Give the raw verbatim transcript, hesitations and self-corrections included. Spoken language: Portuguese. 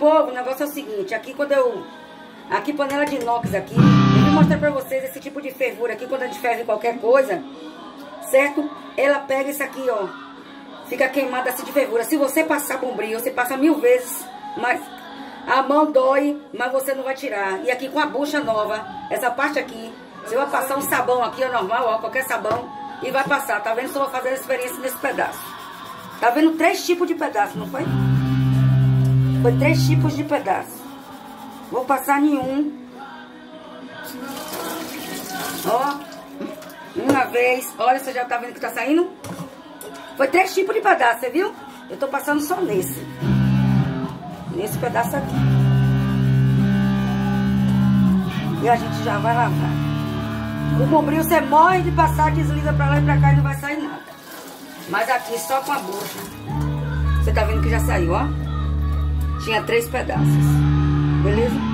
povo, o negócio é o seguinte, aqui quando eu... Aqui, panela de inox aqui, eu vou mostrar pra vocês esse tipo de fervura aqui, quando a gente ferve qualquer coisa, certo? Ela pega isso aqui, ó, fica queimada assim de fervura. Se você passar bombril, você passa mil vezes, mas a mão dói, mas você não vai tirar. E aqui com a bucha nova, essa parte aqui, você vai passar um sabão aqui, ó, normal, ó, qualquer sabão, e vai passar. Tá vendo? Estou fazendo experiência nesse pedaço. Tá vendo três tipos de pedaço, não foi? Foi três tipos de pedaço. Vou passar nenhum. Ó. Uma vez. Olha, você já tá vendo que tá saindo? Foi três tipos de pedaço, você viu? Eu tô passando só nesse. Nesse pedaço aqui. E a gente já vai lavar. O bombril você morre de passar, desliza pra lá e pra cá e não vai sair nada. Mas aqui só com a bucha. Você tá vendo que já saiu, ó? Tinha três pedaços. Beleza?